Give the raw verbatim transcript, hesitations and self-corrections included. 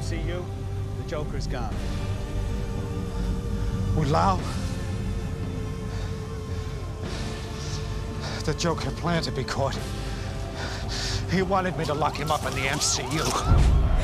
C U, the Joker's gone. With Lau? The Joker planned to be caught. He wanted me to lock him up in the M C U.